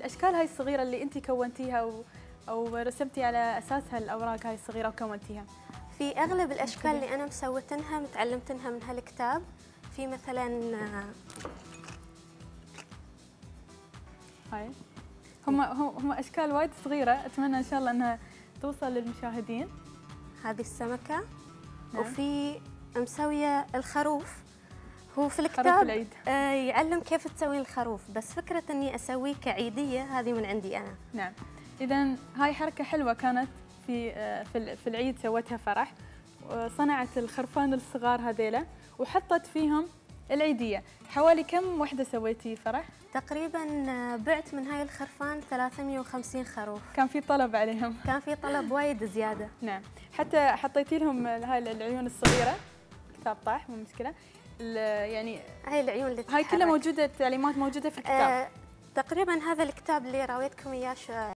الاشكال هاي الصغيره اللي انت كونتيها او رسمتي على اساسها الاوراق هاي الصغيره وكونتيها؟ في اغلب الاشكال اللي انا مسوتنها متعلمتنها من هالكتاب. في مثلا هاي هم اشكال وايد صغيره، اتمنى ان شاء الله انها توصل للمشاهدين. هذه السمكه. نعم. وفي مسويه الخروف. هو في خروف الكتاب العيد. يعلم كيف تسوين الخروف، بس فكره اني اسويه كعيديه هذه من عندي انا. نعم. اذا هاي حركه حلوه كانت في العيد، سوتها فرح، صنعت الخرفان الصغار هذيلا وحطت فيهم العيديه. حوالي كم وحده سويتي فرح؟ تقريبا بعت من هاي الخرفان 350 خروف. كان في طلب عليهم؟ كان في طلب وايد زياده. نعم. حتى حطيتي لهم هاي العيون الصغيره، كتاب طاح مو مشكله. يعني هاي العيون اللي هاي كلها موجوده، التعليمات موجوده في الكتاب. تقريبا هذا الكتاب اللي راويتكم اياه